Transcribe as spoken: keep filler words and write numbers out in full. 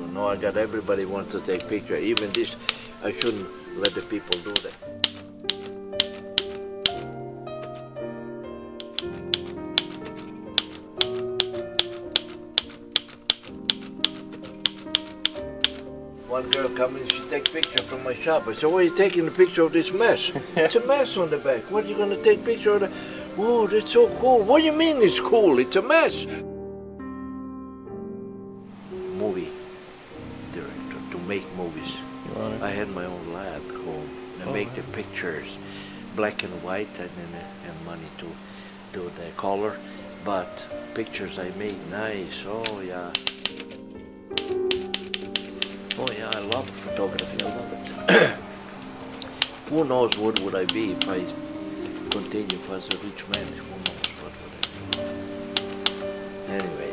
No, I got everybody wants to take picture. Even this, I shouldn't let the people do that. One girl come in, she take picture from my shop. I said, why are you taking a picture of this mess? It's a mess on the back. What are you going to take picture of that? Oh, that's so cool. What do you mean it's cool? It's a mess. Movie director, to make movies. I had my own lab home. I oh, make the pictures, black and white, and then and money to do the color. But pictures I made nice. Oh yeah. Oh yeah, I love photography. I love it. Who knows what would I be if I continue as a rich man? Who knows what would I be? Anyway.